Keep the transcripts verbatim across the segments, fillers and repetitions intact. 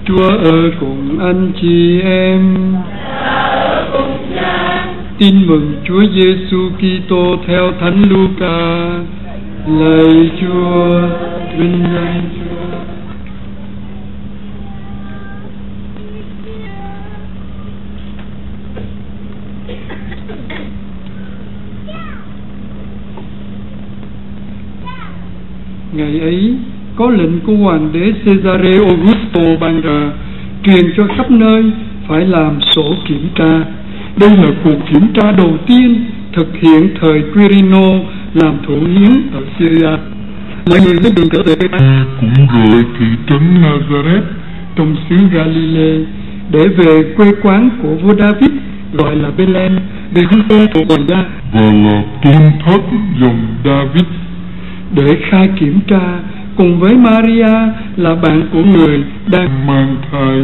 Chúa ở cùng anh chị em. Tin mừng Chúa Giêsu Kitô theo Thánh Luca. Lạy Chúa, vinh danh Chúa. Ngày ấy, có lệnh của hoàng đế Caesare Augusto ban ra, truyền cho khắp nơi phải làm sổ kiểm tra. Đây là cuộc kiểm tra đầu tiên thực hiện thời Quirino làm thủ hiến ở Syria. Mọi người lên đường trở về Bethany cũng rời thị trấn Nazareth trong xứ Galilee để về quê quán của vua David gọi là Bethlehem, vì hương cơ của hoàng gia và là tôn thất dòng David, để khai kiểm tra cùng với Maria là bạn của người đang mang thai.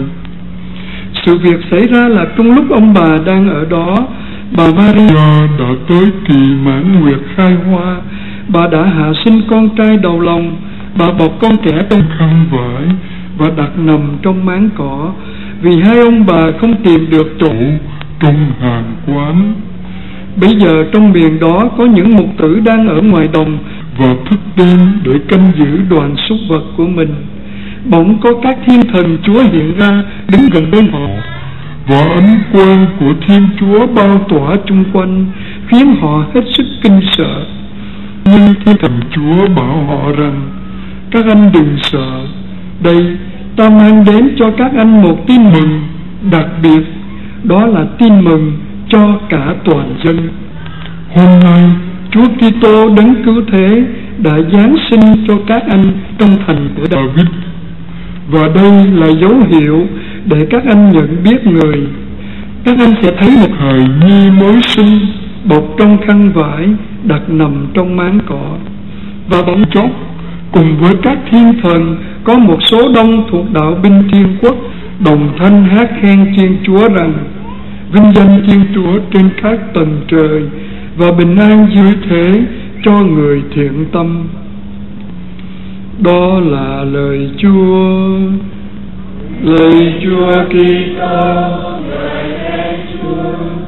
Sự việc xảy ra là trong lúc ông bà đang ở đó, bà Maria đã tới kỳ mãn nguyệt khai hoa. Bà đã hạ sinh con trai đầu lòng. Bà bọc con trẻ trong khăn vải và đặt nằm trong máng cỏ, vì hai ông bà không tìm được chỗ trong hàng quán. Bây giờ trong miền đó có những mục tử đang ở ngoài đồng và thức đêm để canh giữ đoàn súc vật của mình. Bỗng có các thiên thần Chúa hiện ra đứng gần bên họ, và ánh quang của Thiên Chúa bao tỏa chung quanh, khiến họ hết sức kinh sợ. Nhưng thiên thần Chúa bảo họ rằng: các anh đừng sợ, đây ta mang đến cho các anh một tin mừng đặc biệt, đó là tin mừng cho cả toàn dân. Hôm nay Chúa Kitô đấng cứu thế đã giáng sinh cho các anh trong thành của David, và đây là dấu hiệu để các anh nhận biết người. Các anh sẽ thấy một hài nhi mới sinh bọc trong khăn vải, đặt nằm trong máng cỏ. Và bỗng chốc, cùng với các thiên thần, có một số đông thuộc đạo binh thiên quốc đồng thanh hát khen Thiên Chúa rằng: vinh danh Thiên Chúa trên các tầng trời, và bình an dưới thế cho người thiện tâm. Đó là lời Chúa. Lời Chúa Kitô. Lời Chúa.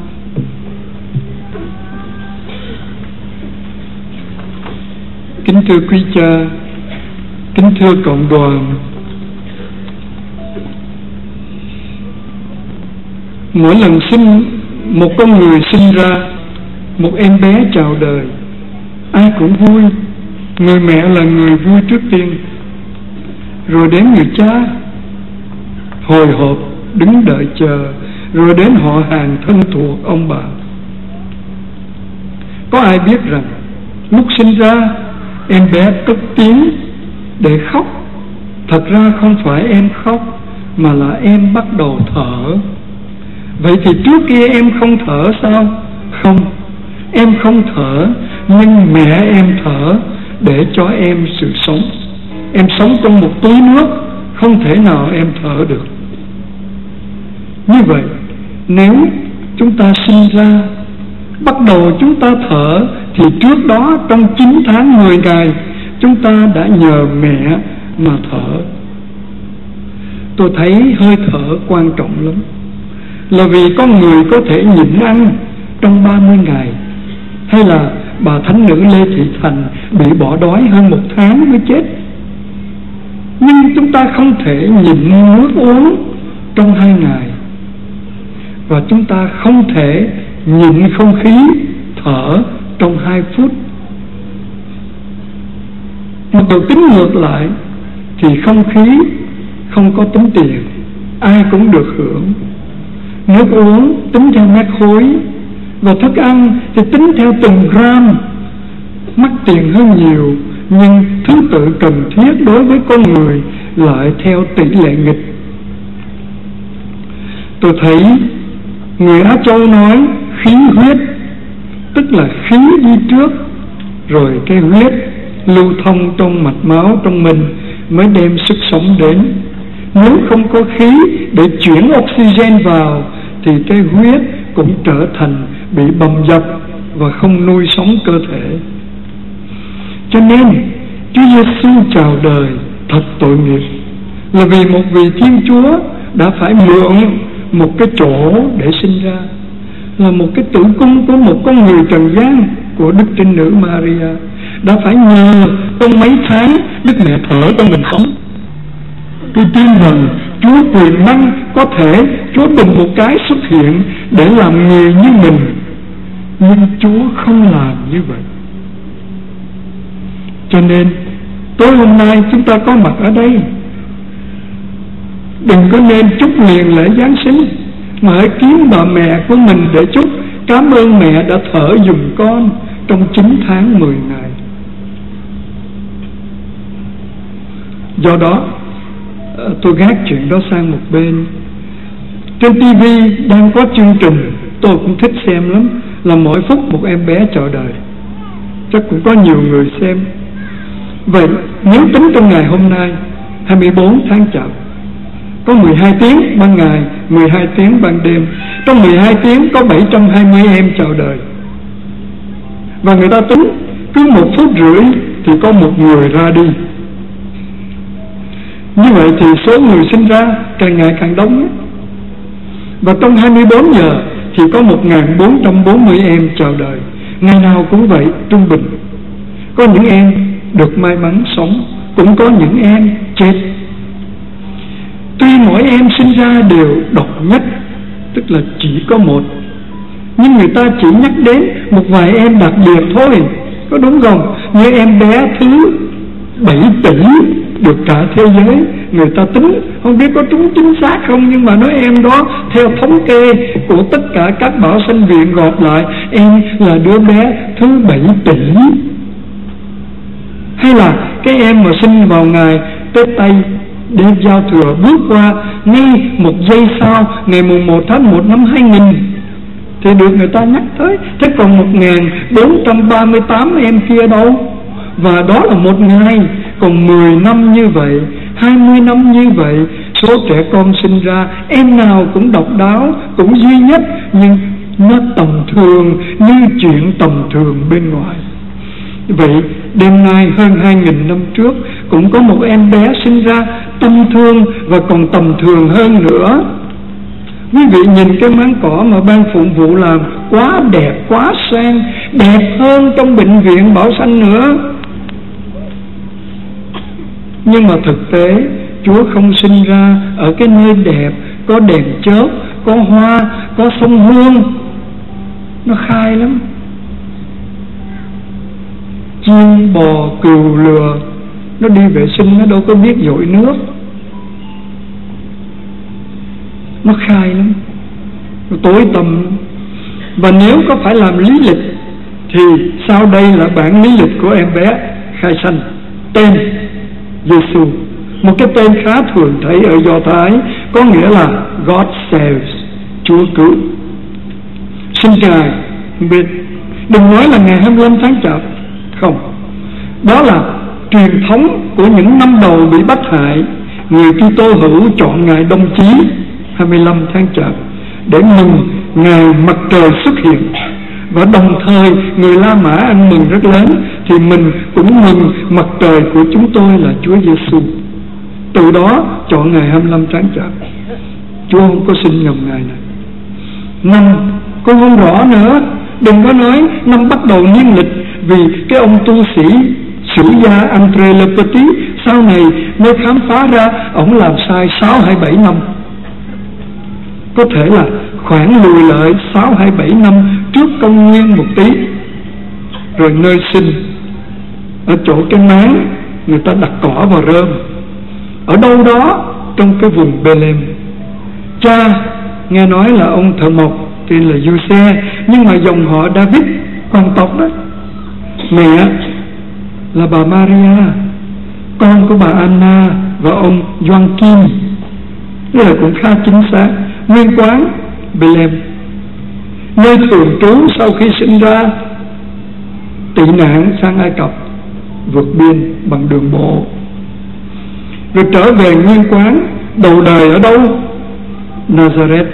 Kính thưa quý cha, kính thưa cộng đoàn, mỗi lần sinh một con người sinh ra, một em bé chào đời, ai cũng vui. Người mẹ là người vui trước tiên, rồi đến người cha hồi hộp đứng đợi chờ, rồi đến họ hàng thân thuộc ông bà. Có ai biết rằng lúc sinh ra em bé cất tiếng để khóc? Thật ra không phải em khóc, mà là em bắt đầu thở. Vậy thì trước kia em không thở sao? Không, em không thở, nhưng mẹ em thở để cho em sự sống. Em sống trong một túi nước, không thể nào em thở được. Như vậy, nếu chúng ta sinh ra, bắt đầu chúng ta thở, thì trước đó trong chín tháng mười ngày chúng ta đã nhờ mẹ mà thở. Tôi thấy hơi thở quan trọng lắm, là vì con người có thể nhịn ăn trong ba mươi ngày, hay là bà thánh nữ Lê Thị Thành bị bỏ đói hơn một tháng mới chết. Nhưng chúng ta không thể nhịn nước uống trong hai ngày, và chúng ta không thể nhịn không khí thở trong hai phút. Một điều tính ngược lại thì không khí không có tính tiền, ai cũng được hưởng. Nước uống tính theo mét khối, và thức ăn thì tính theo từng gram, mắc tiền hơn nhiều, nhưng thứ tự cần thiết đối với con người lại theo tỷ lệ nghịch. Tôi thấy người Á Châu nói khí huyết, tức là khí đi trước, rồi cái huyết lưu thông trong mạch máu trong mình mới đem sức sống đến. Nếu không có khí để chuyển oxygen vào thì cái huyết cũng trở thành bị bầm dập và không nuôi sống cơ thể. Cho nên Chúa Giêsu chào đời thật tội nghiệp, là vì một vị Thiên Chúa đã phải mượn một cái chỗ để sinh ra, là một cái tử cung của một con người trần gian, của Đức Trinh Nữ Maria, đã phải nhờ trong mấy tháng Đức Mẹ thở trong mình sống. Tôi tin rằng Chúa quyền năng có thể Chúa đùng một cái xuất hiện để làm nghề như mình, nhưng Chúa không làm như vậy. Cho nên tối hôm nay chúng ta có mặt ở đây, đừng có nên chúc liền lễ Giáng sinh, mà hãy kiếm bà mẹ của mình để chúc cảm ơn mẹ đã thở giùm con trong chín tháng mười ngày. Do đó tôi gác chuyện đó sang một bên. Trên ti vi đang có chương trình tôi cũng thích xem lắm, là mỗi phút một em bé chào đời. Chắc cũng có nhiều người xem. Vậy nếu tính trong ngày hôm nay hai mươi bốn tháng Chạp, có mười hai tiếng ban ngày, mười hai tiếng ban đêm. Trong mười hai tiếng có bảy trăm hai mươi em chào đời. Và người ta tính cứ một phút rưỡi thì có một người ra đi. Như vậy thì số người sinh ra càng ngày càng đông. Và trong hai mươi bốn giờ thì có một nghìn bốn trăm bốn mươi em chào đời. Ngày nào cũng vậy, trung bình. Có những em được may mắn sống, cũng có những em chết. Tuy mỗi em sinh ra đều độc nhất, tức là chỉ có một, nhưng người ta chỉ nhắc đến một vài em đặc biệt thôi, có đúng không? Như em bé thứ bảy tỷ được cả thế giới người ta tính, không biết có trúng chính xác không, nhưng mà nói em đó theo thống kê của tất cả các bảo sanh viện gộp lại, em là đứa bé thứ bảy tỷ. Hay là cái em mà sinh vào ngày Tết Tây, đêm giao thừa bước qua ngay một giây sau, ngày mùng một tháng một năm hai nghìn, thì được người ta nhắc tới. Thế còn một nghìn bốn trăm ba mươi tám em kia đâu? Và đó là một ngày. Còn mười năm như vậy, hai mươi năm như vậy, số trẻ con sinh ra em nào cũng độc đáo, cũng duy nhất, nhưng nó tầm thường như chuyện tầm thường bên ngoài. Vậy đêm nay hơn hai nghìn năm trước cũng có một em bé sinh ra tầm thường và còn tầm thường hơn nữa. Quý vị nhìn cái máng cỏ mà ban phụng vụ làm quá đẹp, quá sang, đẹp hơn trong bệnh viện Bảo Sanh nữa. Nhưng mà thực tế Chúa không sinh ra ở cái nơi đẹp, có đèn chớp, có hoa, có sông Hương. Nó khai lắm. Chim, bò, cừu, lừa nó đi vệ sinh nó đâu có biết dội nước, nó khai lắm, nó tối tăm. Và nếu có phải làm lý lịch thì sau đây là bản lý lịch của em bé khai sanh. Tên Giêsu, một cái tên khá thường thấy ở Do Thái, có nghĩa là God saves, Chúa cứu. Sinh ngày biết, đừng nói là ngày hai mươi lăm tháng Chạp, không, đó là truyền thống của những năm đầu bị bắt hại. Người Kitô hữu chọn ngày Đông Chí hai mươi lăm tháng Chạp để mừng ngày mặt trời xuất hiện, và đồng thời người La Mã ăn mừng rất lớn, thì mình cũng mừng mặt trời của chúng tôi là Chúa Giêsu. Từ đó chọn ngày hai mươi lăm tháng Chạp. Chúa không có sinh nhầm ngày này. Năm cũng không rõ nữa. Đừng có nói năm bắt đầu niên lịch, vì cái ông tu sĩ sử gia André Le Petit sau này mới khám phá ra ông làm sai sáu hay bảy năm. Có thể là khoảng lùi lại sáu hay bảy năm trước công nguyên một tí. Rồi nơi sinh, ở chỗ cái máng người ta đặt cỏ vào rơm, ở đâu đó trong cái vùng Bethlehem. Cha nghe nói là ông thợ mộc tên là Giuse, nhưng mà dòng họ David, hoàng tộc đó. Mẹ là bà Maria, con của bà Anna và ông Joachim. Đây là cũng khá chính xác. Nguyên quán Bethlehem, nơi thường trú sau khi sinh ra, tị nạn sang Ai Cập, vượt biên bằng đường bộ, rồi trở về nguyên quán. Đầu đời ở đâu? Nazareth.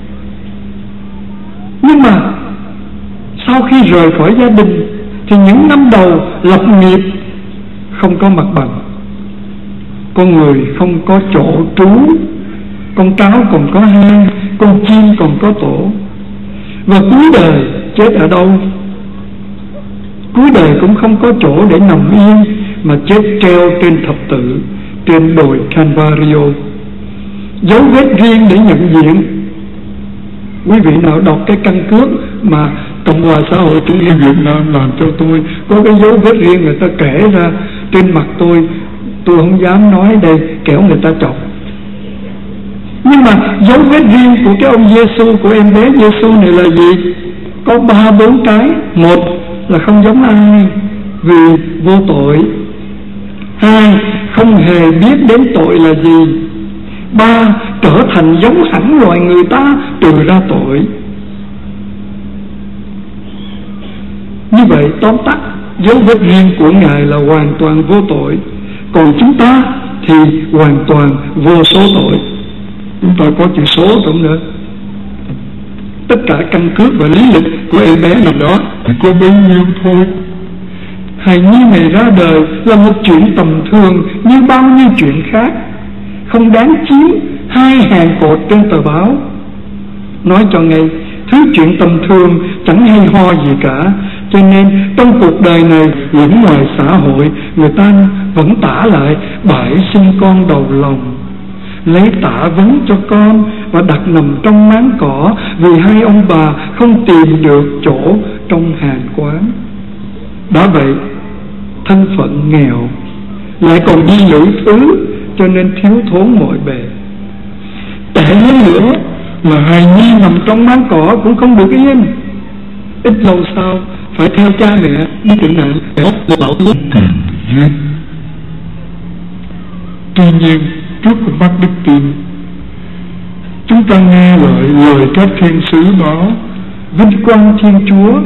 Nhưng mà sau khi rời khỏi gia đình thì những năm đầu lập nghiệp không có mặt bằng. con người không có chỗ trú, con cáo còn có hang, con chim còn có tổ. Và cuối đời chết ở đâu? Cuối đời cũng không có chỗ để nằm yên, mà chết treo trên thập tự, trên đồi Calvario. Dấu vết riêng để nhận diện. Quý vị nào đọc cái căn cước mà Cộng hòa xã hội chủ nghĩa Việt Nam làm cho tôi, có cái dấu vết riêng người ta kể ra trên mặt tôi, tôi không dám nói đây, kẻo người ta chọc. Nhưng mà dấu vết riêng của cái ông Giêsu, của em bé Giêsu này là gì? Có ba bốn cái. Một là không giống ai vì vô tội. Hai, không hề biết đến tội là gì. Ba, trở thành giống hẳn loài người ta, trừ ra tội. Như vậy tóm tắt, dấu vết riêng của Ngài là hoàn toàn vô tội, còn chúng ta thì hoàn toàn vô số tội. Chúng ta có chữ số trong nữa. Tất cả căn cước và lý lịch của em bé nằm đó, chỉ có bấy nhiêu thôi. Hài nhi này ra đời là một chuyện tầm thường như bao nhiêu chuyện khác, không đáng chiếm hai hàng cột trên tờ báo. Nói cho ngay, thứ chuyện tầm thường chẳng hay ho gì cả. Cho nên trong cuộc đời này lẫn ngoài xã hội, người ta vẫn tả lại bãi sinh con đầu lòng, lấy tả vấn cho con và đặt nằm trong máng cỏ, vì hai ông bà không tìm được chỗ trong hàng quán. Đã vậy, thân phận nghèo, lại còn đi lữ thứ, cho nên thiếu thốn mọi bề. Tệ hơn nữa là hài nhi nằm trong máng cỏ cũng không được yên. Ít lâu sau phải theo cha mẹ đi tử nạn để lấy bảo ước tiền giết. Tuy nhiên, trước con mắt đức tin, chúng ta nghe lời lời các thiên sứ báo vinh quang Thiên Chúa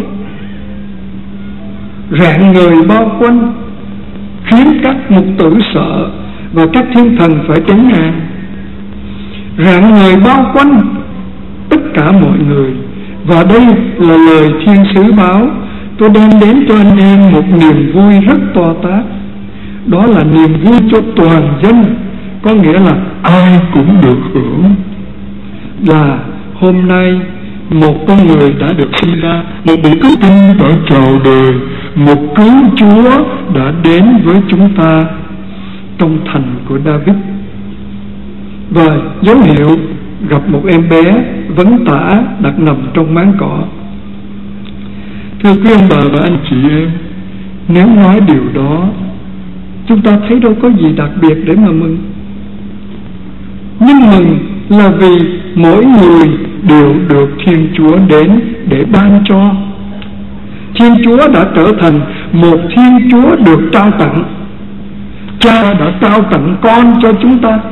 rạng ngời bao quanh, khiến các mục tử sợ và các thiên thần phải tránh ngang. Rạng ngời bao quanh tất cả mọi người. Và đây là lời thiên sứ báo. Tôi đem đến cho anh em một niềm vui rất to tát. Đó là niềm vui cho toàn dân, có nghĩa là ai cũng được hưởng. Là hôm nay một con người đã được sinh ra, một vị cứu tinh đã chào đời, một cứu Chúa đã đến với chúng ta trong thành của David. Và dấu hiệu gặp một em bé vấn tả đặt nằm trong máng cỏ. Thưa quý ông bà và anh chị em, nếu nói điều đó, chúng ta thấy đâu có gì đặc biệt để mà mừng. Nhưng mừng là vì mỗi người đều được Thiên Chúa đến để ban cho. Thiên Chúa đã trở thành một Thiên Chúa được trao tặng. Cha đã trao tặng con cho chúng ta,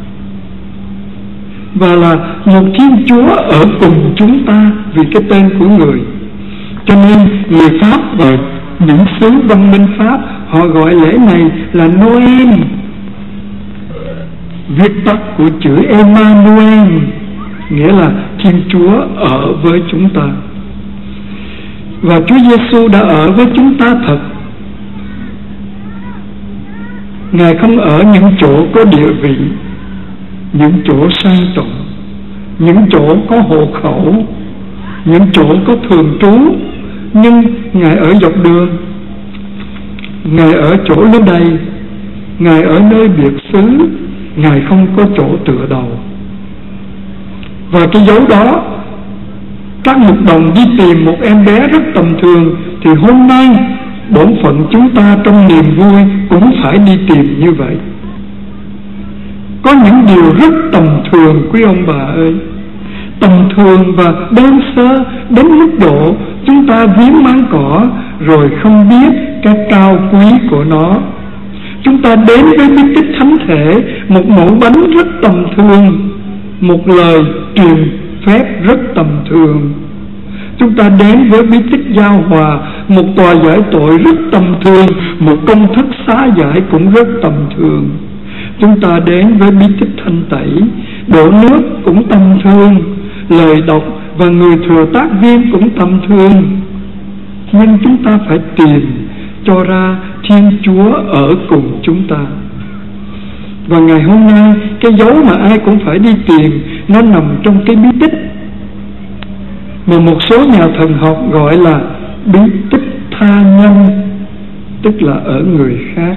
và là một Thiên Chúa ở cùng chúng ta vì cái tên của người. Cho nên người Pháp và những xứ văn minh Pháp họ gọi lễ này là Noel, viết tắt của chữ Emmanuel, nghĩa là Thiên Chúa ở với chúng ta. Và Chúa Giêsu đã ở với chúng ta thật. Ngài không ở những chỗ có địa vị, những chỗ sang trọng, những chỗ có hộ khẩu, những chỗ có thường trú, nhưng Ngài ở dọc đường, Ngài ở chỗ lấp đầy, Ngài ở nơi biệt xứ, Ngài không có chỗ tựa đầu. Và cái dấu đó, các mục đồng đi tìm một em bé rất tầm thường, thì hôm nay bổn phận chúng ta trong niềm vui cũng phải đi tìm như vậy. Có những điều rất tầm thường quý ông bà ơi, tầm thường và đơn sơ đến mức độ chúng ta viếng máng cỏ rồi không biết cái cao quý của nó. Chúng ta đến với bí tích thánh thể, một mẩu bánh rất tầm thường, một lời truyền phép rất tầm thường. Chúng ta đến với bí tích giao hòa, một tòa giải tội rất tầm thường, một công thức xá giải cũng rất tầm thường. Chúng ta đến với bí tích thanh tẩy, đổ nước cũng tầm thường, lời đọc và người thừa tác viên cũng tầm thường. Nhưng chúng ta phải tìm cho ra Thiên Chúa ở cùng chúng ta. Và ngày hôm nay, cái dấu mà ai cũng phải đi tìm, nó nằm trong cái bí tích mà một số nhà thần học gọi là bí tích tha nhân, tức là ở người khác.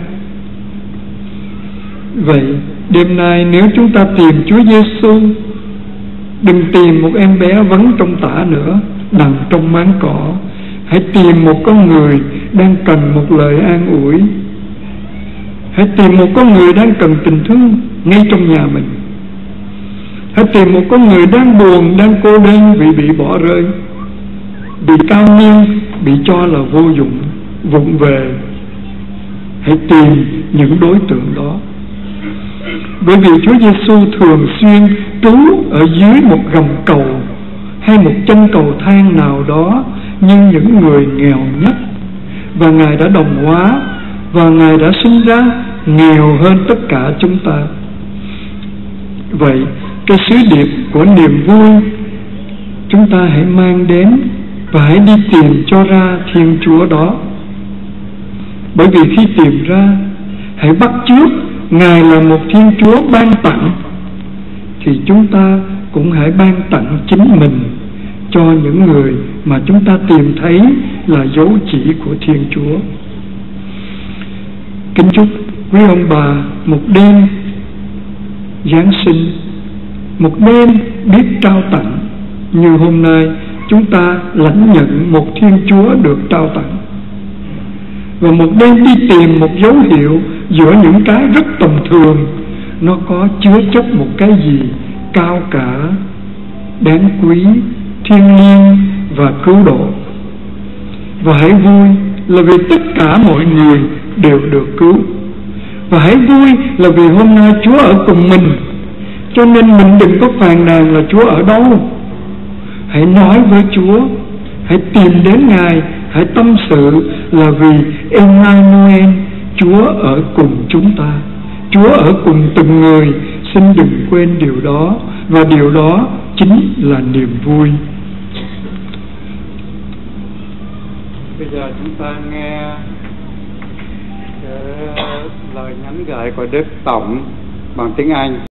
Vậy đêm nay nếu chúng ta tìm Chúa Giêsu, đừng tìm một em bé vấn trong tả nữa, nằm trong máng cỏ. Hãy tìm một con người đang cần một lời an ủi. Hãy tìm một con người đang cần tình thương ngay trong nhà mình. Hãy tìm một con người đang buồn, đang cô đơn vì bị bỏ rơi, bị cao niên, bị cho là vô dụng, vụng về. Hãy tìm những đối tượng đó. Bởi vì Chúa Giêsu thường xuyên trú ở dưới một gầm cầu hay một chân cầu thang nào đó như những người nghèo nhất, và Ngài đã đồng hóa, và Ngài đã sinh ra nghèo hơn tất cả chúng ta. Vậy cái sứ điệp của niềm vui chúng ta hãy mang đến, và hãy đi tìm cho ra Thiên Chúa đó. Bởi vì khi tìm ra, hãy bắt chước Ngài là một Thiên Chúa ban tặng, thì chúng ta cũng hãy ban tặng chính mình cho những người mà chúng ta tìm thấy là dấu chỉ của Thiên Chúa. Kính chúc quý ông bà một đêm Giáng sinh, một đêm biết trao tặng như hôm nay chúng ta lãnh nhận một Thiên Chúa được trao tặng, và một đêm đi tìm một dấu hiệu giữa những cái rất tầm thường, nó có chứa chấp một cái gì cao cả, đáng quý, thiêng liêng và cứu độ. Và hãy vui là vì tất cả mọi người đều được cứu. Và hãy vui là vì hôm nay Chúa ở cùng mình, cho nên mình đừng có phàn nàn là Chúa ở đâu. Hãy nói với Chúa, hãy tìm đến Ngài, hãy tâm sự là vì Emmanuel, Chúa ở cùng chúng ta, Chúa ở cùng từng người. Xin đừng quên điều đó, và điều đó chính là niềm vui. Bây giờ chúng ta nghe cái lời nhắn gửi của Đức Tổng bằng tiếng Anh.